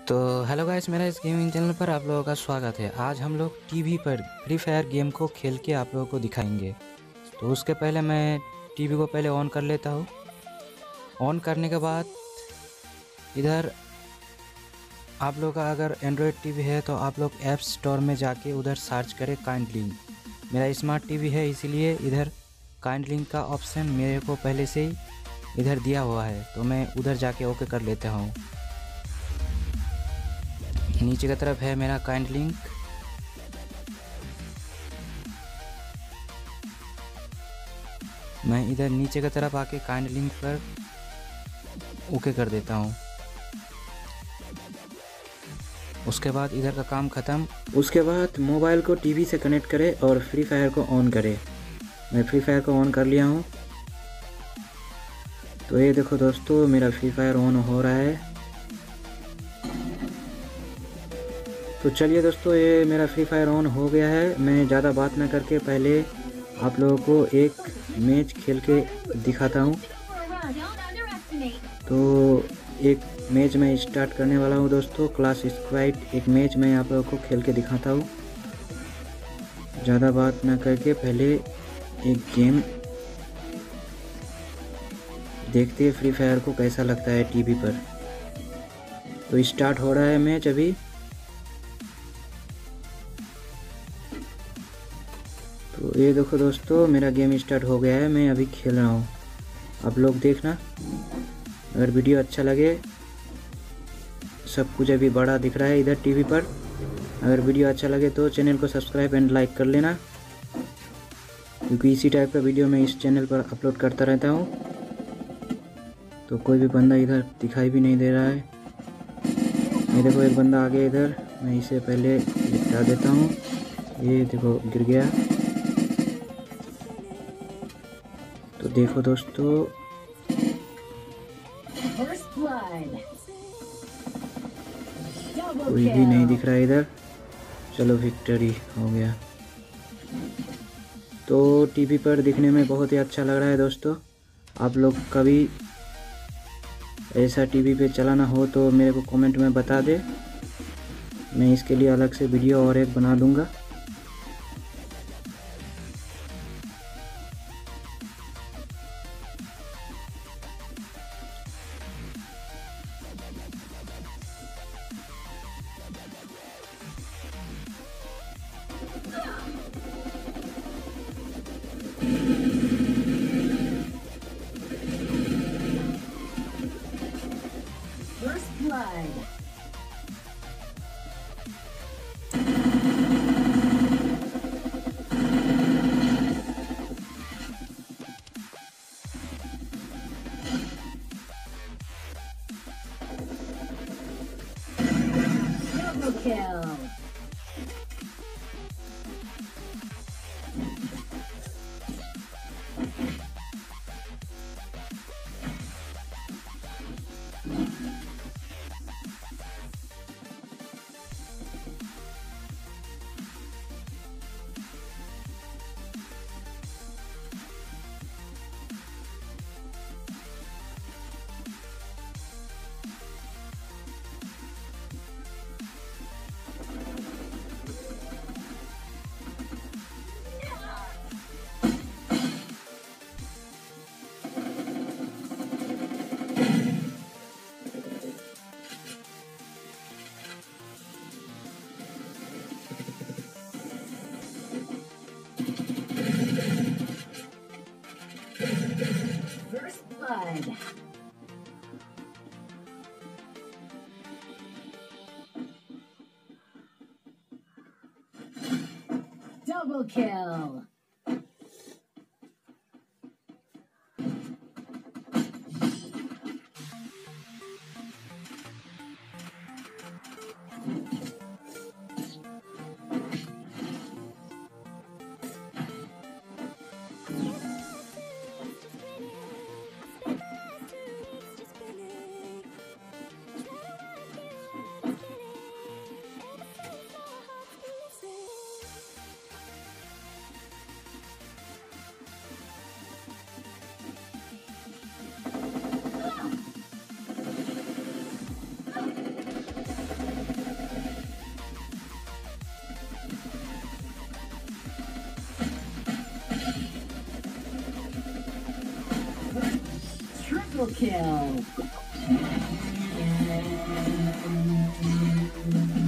तो hello guys, मेरा इस गेमिंग चैनल पर आप लोगों का स्वागत है। आज हम लोग टीवी पर फ्री फायर गेम को खेल के आप लोगों को दिखाएंगे। तो उसके पहले मैं टीवी को पहले ऑन कर लेता हूँ। ऑन करने के बाद इधर आप लोगों का अगर एंड्रॉयड टीवी है तो आप लोग ऐप स्टोर में जाके उधर सर्च करें काइंड लिंक। मेरा स्मार्ट टीवी है इसीलिए इधर काइंड लिंक का ऑप्शन मेरे को पहले से ही इधर दिया हुआ है, तो मैं उधर जाके ओके कर लेता हूँ। नीचे की तरफ है मेरा काइंड लिंक। मैं इधर नीचे की तरफ आके काइंड लिंक पर ओके कर देता हूँ। उसके बाद इधर का काम ख़त्म। उसके बाद मोबाइल को टीवी से कनेक्ट करें और फ्री फायर को ऑन करें। मैं फ्री फायर को ऑन कर लिया हूँ। तो ये देखो दोस्तों, मेरा फ्री फायर ऑन हो रहा है। तो चलिए दोस्तों, ये मेरा फ्री फायर ऑन हो गया है। मैं ज़्यादा बात ना करके पहले आप लोगों को एक मैच खेल के दिखाता हूँ। तो एक मैच मैं स्टार्ट करने वाला हूँ दोस्तों, क्लाश स्क्वाड। एक मैच मैं आप लोगों को खेल के दिखाता हूँ। ज़्यादा बात ना करके पहले एक गेम देखते हैं फ्री फायर को कैसा लगता है टीवी पर। तो स्टार्ट हो रहा है मैच अभी। तो ये देखो दोस्तों, मेरा गेम स्टार्ट हो गया है। मैं अभी खेल रहा हूँ, आप लोग देखना। अगर वीडियो अच्छा लगे, सब कुछ अभी बड़ा दिख रहा है इधर टीवी पर। अगर वीडियो अच्छा लगे तो चैनल को सब्सक्राइब एंड लाइक कर लेना, क्योंकि इसी टाइप का वीडियो मैं इस चैनल पर अपलोड करता रहता हूँ। तो कोई भी बंदा इधर दिखाई भी नहीं दे रहा है। ये देखो, एक बंदा आ गया इधर। मैं इसे पहले निपटा देता हूँ। ये देखो गिर गया। तो देखो दोस्तों, कोई भी नहीं दिख रहा है इधर। चलो, विक्ट्री हो गया। तो टीवी पर दिखने में बहुत ही अच्छा लग रहा है दोस्तों। आप लोग कभी ऐसा टीवी पे चलाना हो तो मेरे को कमेंट में बता दे। मैं इसके लिए अलग से वीडियो और एक बना दूंगा। First blood. Double kill. First blood. Double kill. Triple kill.